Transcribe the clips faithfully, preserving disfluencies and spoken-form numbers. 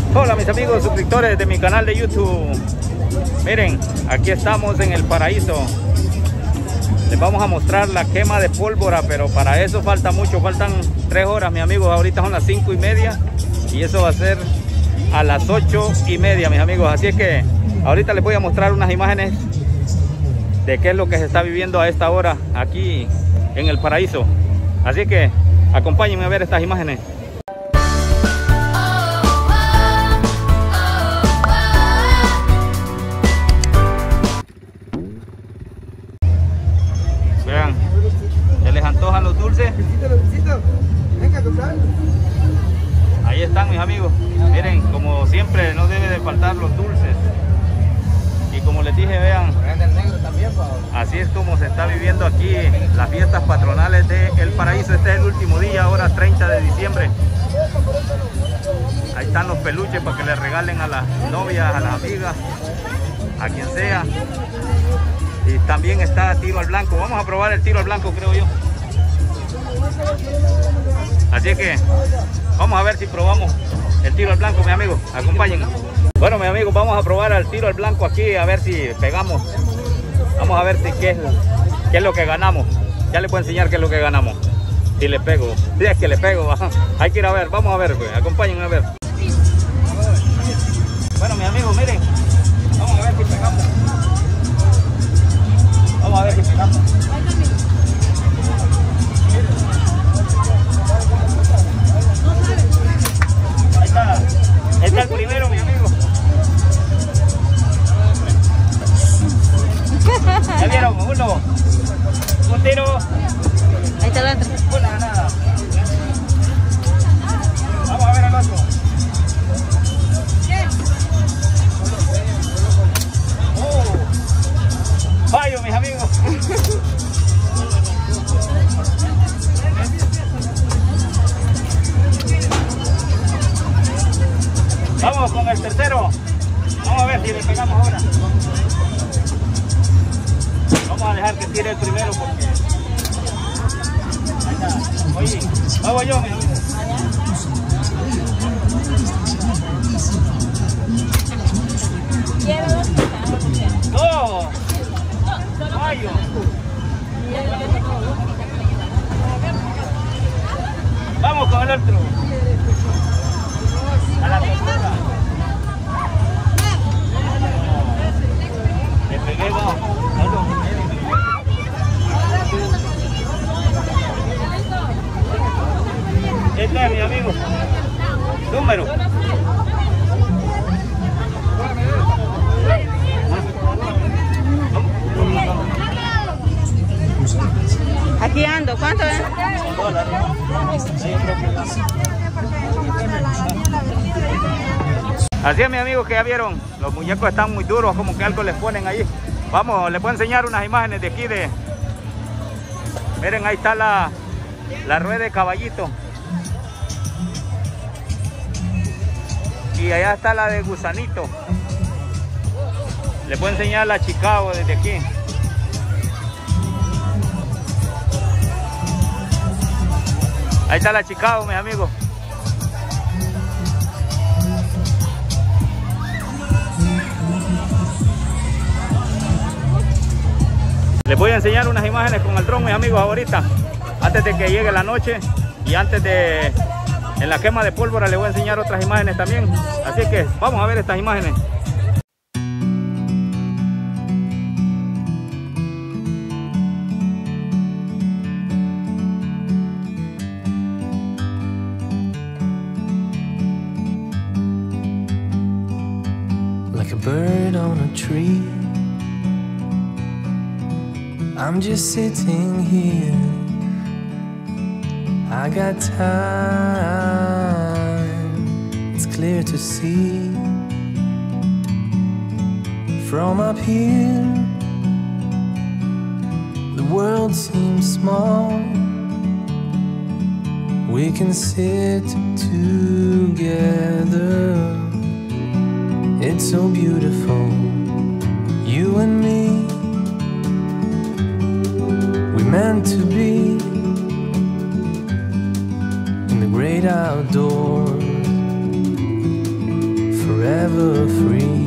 Hola mis amigos suscriptores de mi canal de YouTube. Miren, aquí estamos en el paraíso. Les vamos a mostrar la quema de pólvora, pero para eso falta mucho, faltan tres horas, mis amigos. Ahorita son las cinco y media y eso va a ser a las ocho y media, mis amigos. Así es que ahorita les voy a mostrar unas imágenes de qué es lo que se está viviendo a esta hora aquí en el paraíso. Así que acompáñenme a ver estas imágenes. Vean, ¿se les antojan los dulces? Ahí están mis amigos. Miren, como siempre no debe de faltar los dulces. Y como les dije, vean, así es como se está viviendo aquí las fiestas patronales de El Paraíso. Este es el último día, ahora treinta de diciembre. Ahí están los peluches para que le regalen a las novias, a las amigas, a quien sea. Y también está tiro al blanco. Vamos a probar el tiro al blanco, creo yo. Así que vamos a ver si probamos el tiro al blanco, mis amigos. Acompáñenme. Bueno, mis amigos, vamos a probar el tiro al blanco aquí, a ver si pegamos. Vamos a ver si qué es, qué es lo que ganamos. Ya les puedo enseñar qué es lo que ganamos. Si le pego, si es que le pego, hay que ir a ver. Vamos a ver, pues. Acompáñenme a ver. Bueno, mis amigos, miren, vamos a ver si pegamos. Vamos a ver si pegamos. Ahí está. Este es el primero, mi amigo. ¿Ya vieron? Uno. Un tiro. Ahí está el otro. Una ganada. Vamos a ver al otro. Oh. Fallo, mis amigos. Vamos con el tercero. Vamos a ver si le pegamos ahora. Vamos a dejar que tire el primero porque... Ahí está. Oye, vamos yo, mi amigo. ¡No! ¡Fallo! Vamos con el otro. A la tortuga. Le pegué, no. Este es mi amigo. Número. Aquí ando, ¿cuánto es? Así es, mis amigos, que ya vieron, los muñecos están muy duros, como que algo les ponen ahí. Vamos, les voy a enseñar unas imágenes de aquí de... Miren, ahí está la, la rueda de caballito. Y allá está la de gusanito. Les voy a enseñar la Chicago desde aquí. Ahí está la Chicago, mis amigos. Les voy a enseñar unas imágenes con el dron, mis amigos, ahorita. Antes de que llegue la noche y antes de... En la quema de pólvora les voy a enseñar otras imágenes también. Así que vamos a ver estas imágenes. Like a bird on a tree, I'm just sitting here. I got time, it's clear to see. From up here, the world seems small. We can sit together. It's so beautiful, you and me. We meant to be in the great outdoors. forever free.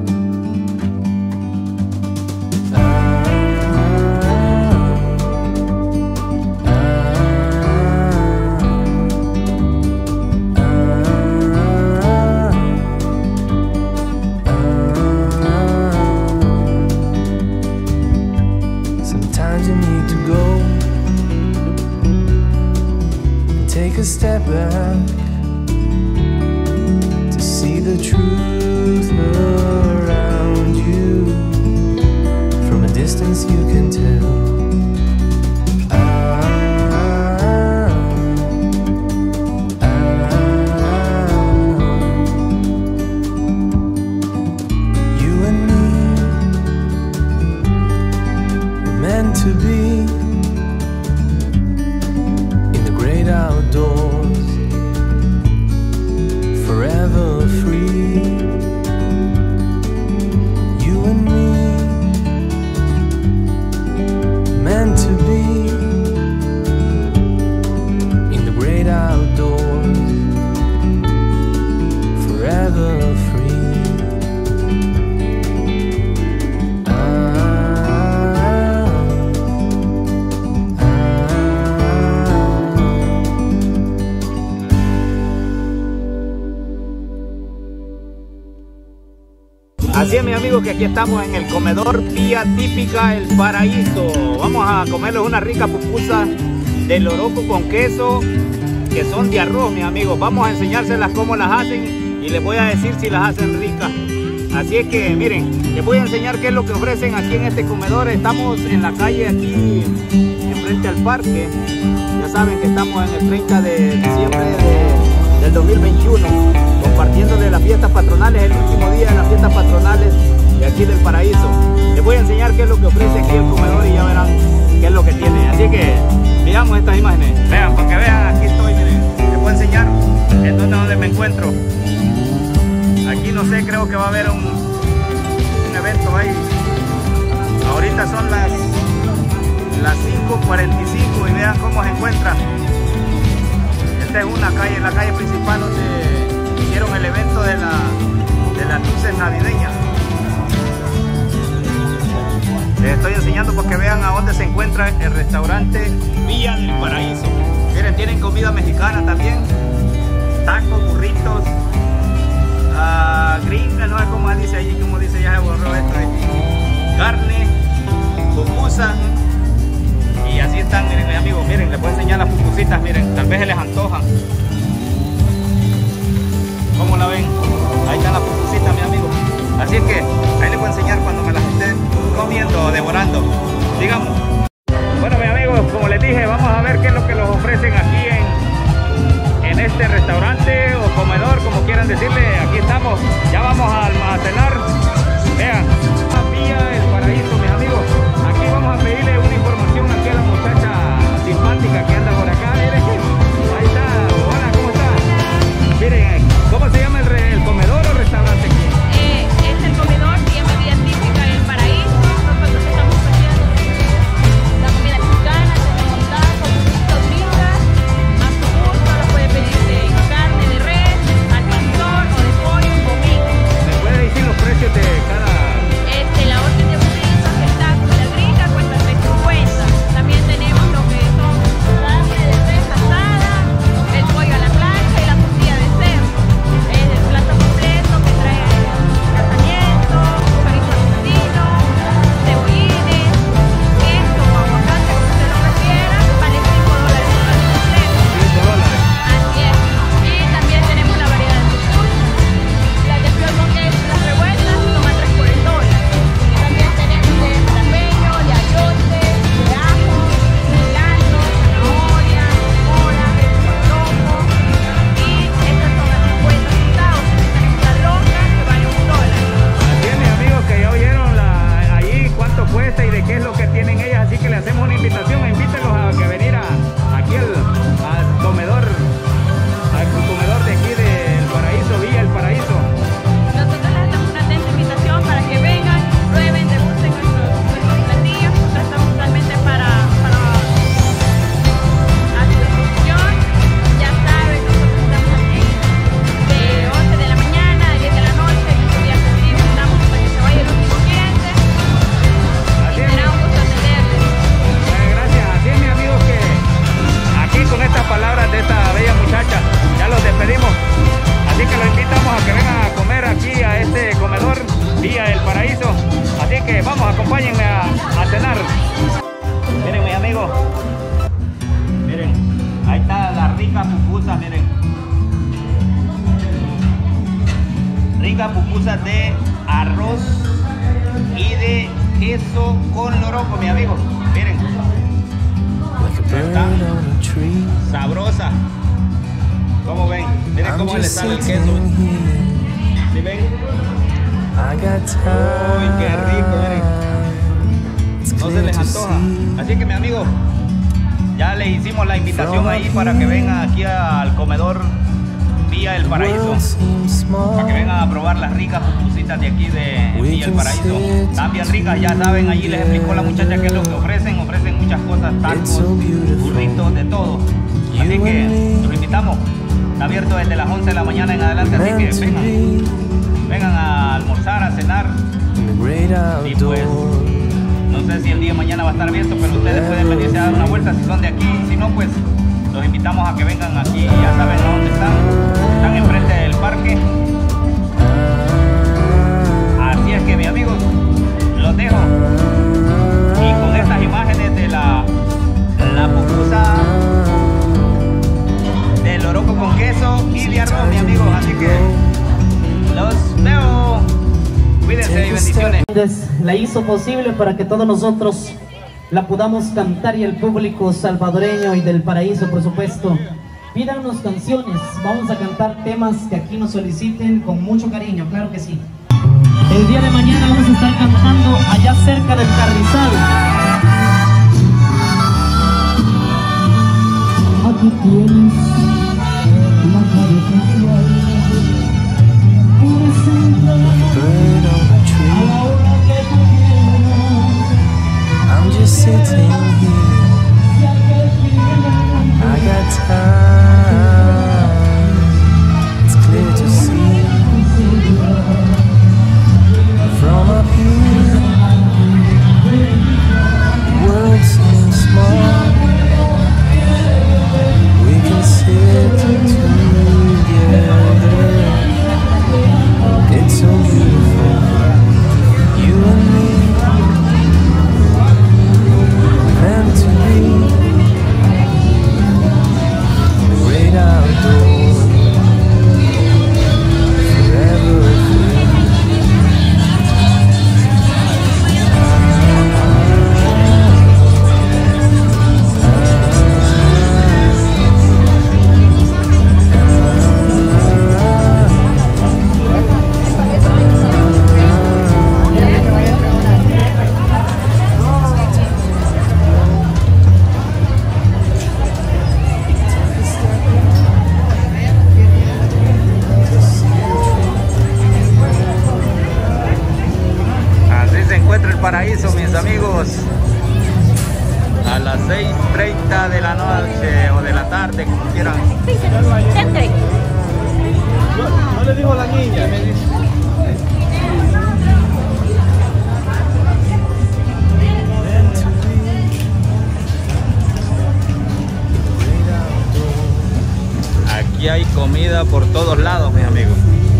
Sometimes you need to go and take a step back to see the truth around you. From a distance you can tell. To be in the great outdoors, forever free. You and me, meant to be in the great outdoors, forever free. Así es, mis amigos, que aquí estamos en el comedor Vía Típica El Paraíso. Vamos a comerles una rica pupusa de loroco con queso, que son de arroz, mis amigos. Vamos a enseñárselas cómo las hacen y les voy a decir si las hacen ricas. Así es que, miren, les voy a enseñar qué es lo que ofrecen aquí en este comedor. Estamos en la calle aquí, enfrente al parque. Ya saben que estamos en el treinta de diciembre de, del dos mil veintiuno. Compartiendo de las fiestas patronales, el último día de las fiestas patronales de aquí del Paraíso. Les voy a enseñar qué es lo que ofrece aquí el comedor y ya verán qué es lo que tiene. Así que veamos estas imágenes. Vean, para que vean, aquí estoy, miren. Les voy a enseñar en donde, donde me encuentro. Aquí no sé, creo que va a haber un, un evento ahí. Ahorita son las, las cinco cuarenta y cinco y vean cómo se encuentra. Esta es una calle, la calle principal donde hicieron el evento de, la, de las luces navideñas. Les estoy enseñando para que vean a dónde se encuentra el restaurante Vía del Paraíso. Miren, tienen comida mexicana también, tacos, burritos, uh, gringa, no sé cómo dice allí, como dice, ya se borró esto de carne, pupusa. Y así están, miren, mis amigos, miren, les voy a enseñar las pupusitas, miren, tal vez se les antojan. ¿Cómo la ven? Ahí están las pupusitas, mi amigo. Así es que ahí les voy a enseñar cuando me las esté comiendo o devorando. Digamos. Bueno, mis amigos, como les dije, vamos a ver qué es lo que los ofrecen aquí en, en este restaurante o comedor, como quieran decirle. Aquí estamos, ya vamos a, a cenar. Vean, Vía El Paraíso, mis amigos. Aquí vamos a pedirle una información aquí a la muchacha simpática que anda por acá. Miren, ahí está. Hola, ¿cómo está? Miren, ¿cómo se llama el, re, el comedor o restaurante aquí? Eh, es el comedor, se llama Vía Típica El Paraíso. Nosotros estamos ofreciendo la comida mexicana, tenemos tacos, burritos, gringas, a su gusto, lo puede pedir de carne de res, al pastor, acompáñenme a, a cenar. Miren, mis amigos. Miren, ahí está la rica pupusa, miren. Rica pupusa de arroz y de queso con loroco, mi amigo. Miren. Está sabrosa. ¿Cómo ven? Miren cómo le sale el queso. ¿Sí ven? Uy, qué rico, miren. No se les antoja. Así que, mi amigo, ya les hicimos la invitación ahí para que vengan aquí al comedor Villa El Paraíso, para que vengan a probar las ricas pupusitas de aquí de Villa El Paraíso. Están bien ricas, ya saben, allí les explicó la muchacha qué es lo que ofrecen. Ofrecen muchas cosas, tacos, burritos, de todo. Así que los invitamos. Está abierto desde las once de la mañana en adelante, así que vengan. Vengan a almorzar, a cenar. Y pues, no sé si el día de mañana va a estar abierto, pero ustedes pueden venirse a dar una vuelta si son de aquí. Si no, pues los invitamos a que vengan aquí. Ya saben a dónde están. Están enfrente del parque. Así es que, mis amigos, los dejo. Y con estas imágenes de la, la pupusa de loroco con queso y de arroz, mis amigos. Así que los veo. Cuídense y bendiciones. La hizo posible para que todos nosotros la podamos cantar, y el público salvadoreño y del Paraíso, por supuesto, pídanos canciones. Vamos a cantar temas que aquí nos soliciten con mucho cariño, claro que sí. El día de mañana vamos a estar cantando allá cerca del Carrizal. Aquí tienes la cabeza. I'm just sitting here. I got time. It's clear to see from up here. The world seems small. We can sit together. It's so beautiful, you and me, meant to be, the great outdoors, forever free. Paraíso, mis amigos, a las seis treinta de la noche o de la tarde, como quieran. No le digo a la niña, me dice. Aquí hay comida por todos lados, mis amigos.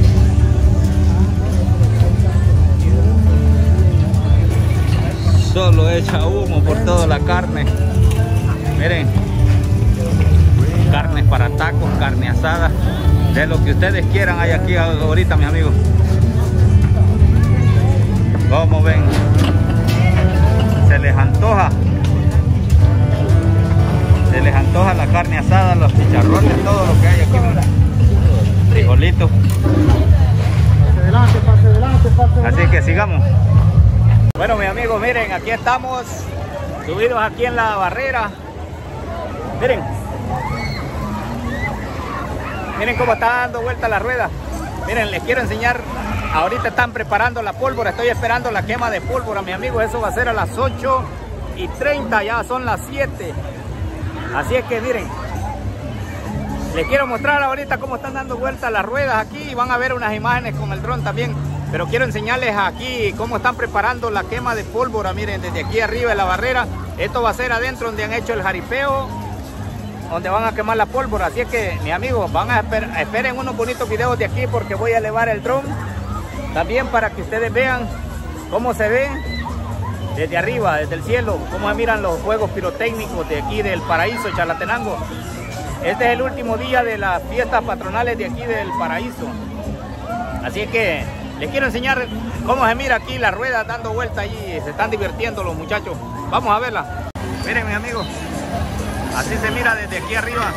Solo echa humo por toda la carne. Miren, carnes para tacos, carne asada, de lo que ustedes quieran hay aquí ahorita, mis amigos. Como ven, se les antoja, se les antoja la carne asada, los chicharrones, todo lo que hay aquí. Frijolitos. Así que sigamos. Bueno, mis amigos, miren, aquí estamos subidos aquí en la barrera. Miren, miren cómo está dando vuelta la rueda. Miren, les quiero enseñar. Ahorita están preparando la pólvora. Estoy esperando la quema de pólvora, mis amigos. Eso va a ser a las ocho y treinta, ya son las siete. Así es que miren, les quiero mostrar ahorita cómo están dando vuelta las ruedas aquí. Y van a ver unas imágenes con el dron también. Pero quiero enseñarles aquí cómo están preparando la quema de pólvora. Miren, desde aquí arriba de la barrera. Esto va a ser adentro donde han hecho el jaripeo, donde van a quemar la pólvora. Así es que, mis amigos, van a esper esperen unos bonitos videos de aquí, porque voy a elevar el dron también para que ustedes vean cómo se ve desde arriba, desde el cielo, cómo se miran los juegos pirotécnicos de aquí del Paraíso, Chalatenango. Este es el último día de las fiestas patronales de aquí del Paraíso. Así que les quiero enseñar cómo se mira aquí la rueda dando vuelta allí. Se están divirtiendo los muchachos. Vamos a verla. Miren, mis amigos. Así se mira desde aquí arriba.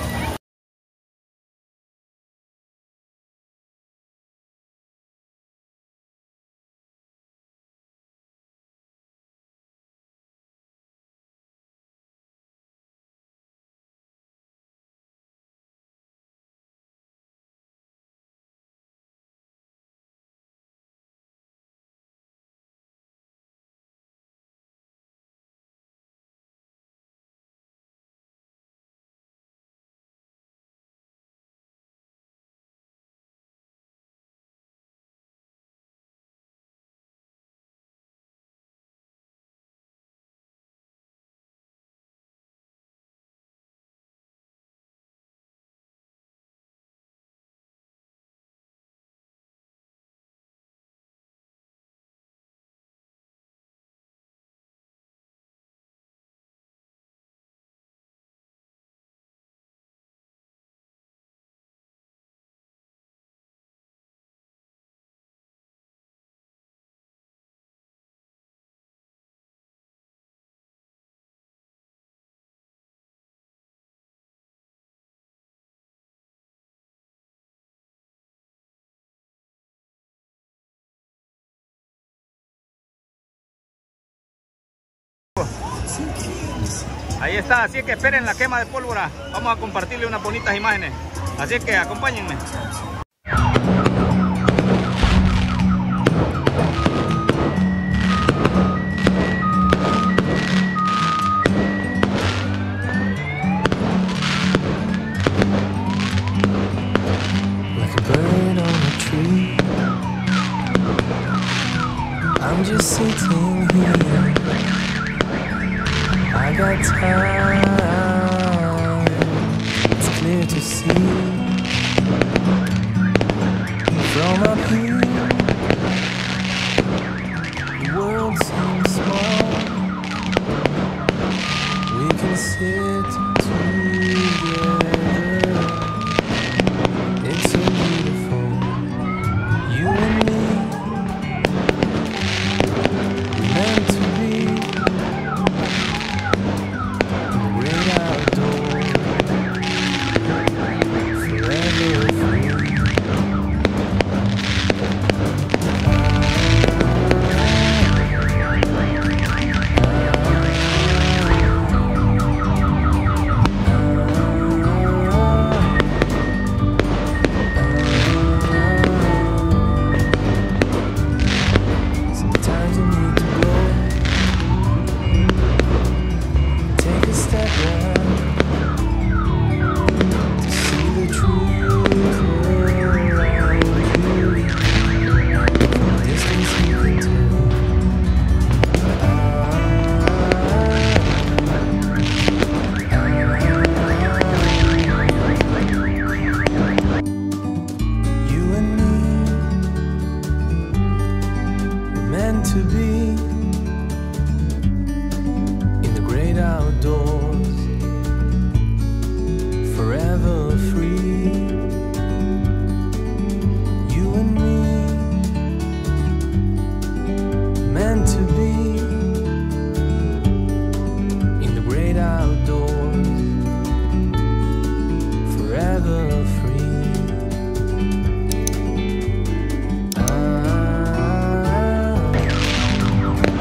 Ahí está, así que esperen la quema de pólvora. Vamos a compartirle unas bonitas imágenes. Así que acompáñenme. Like a bird on a tree, I'm just sitting here. I got time, it's clear to see. From up here, the world seems small. We can sit together. It's so beautiful, you and me, meant to be. To be in the great outdoors, forever free. You and me, meant to be in the great outdoors, forever free. Ah,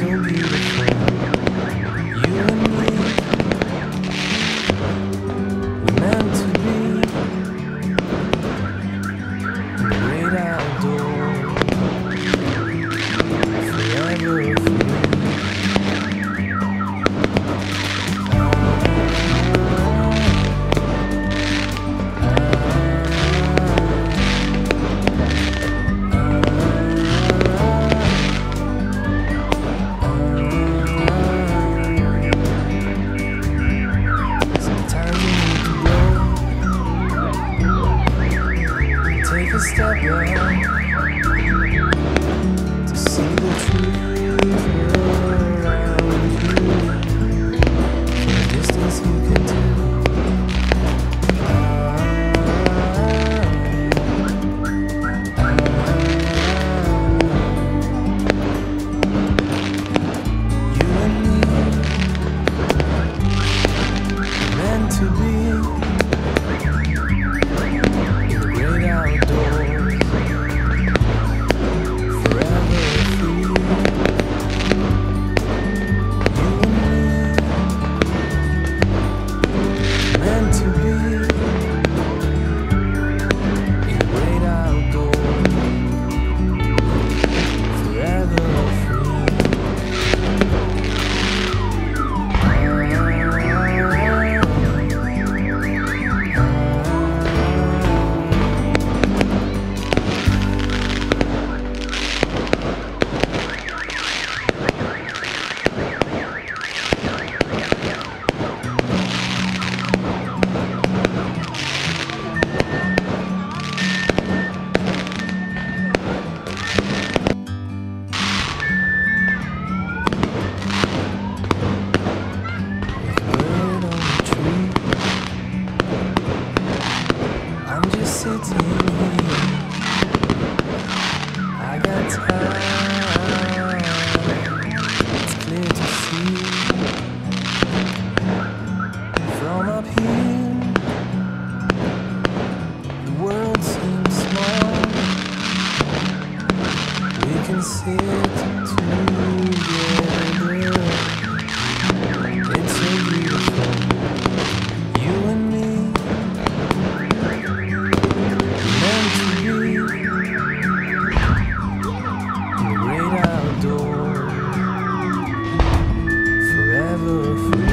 beautiful. You and me, we're meant to be in the great outdoors, forever free. Take a step back to see the truth around you. From a distance you can tell. You and me, meant to be in the great outdoors, forever free. You and me, meant to be in the great outdoors, forever free. Bird on the tree, I'm just sitting here. I got time, it's clear to see. From up here, the world seems small. We can sit together. It's so beautiful, you and me, meant to be in the great outdoors, forever free.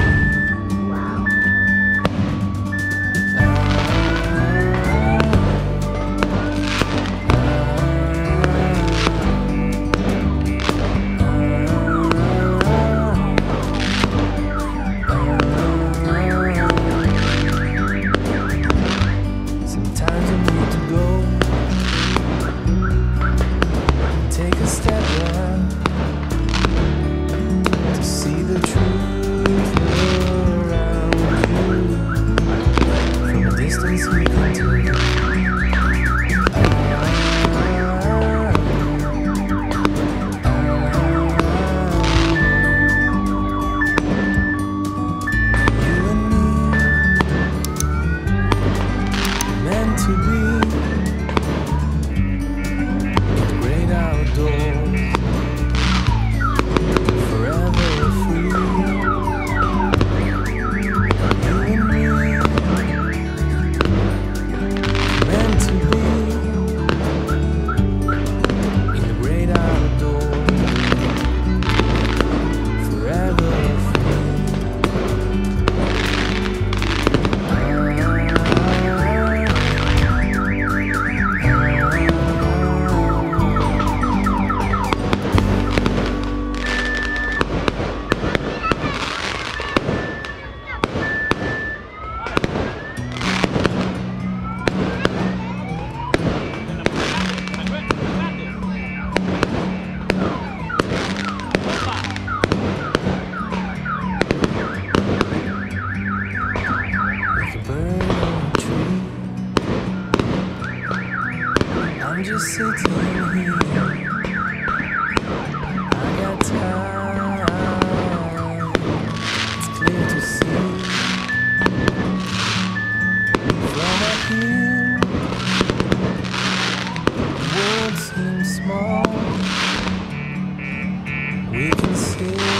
Sometimes you need to go, take a step back to see the truth around you. From a distance you can tell. You and me, meant to be in the great outdoors, forever free. You and me, meant to be in the great outdoors, forever free. Like a bird on a tree, I'm just sitting here. I got time, it's clear to see. From up here, the world seems small. We can see take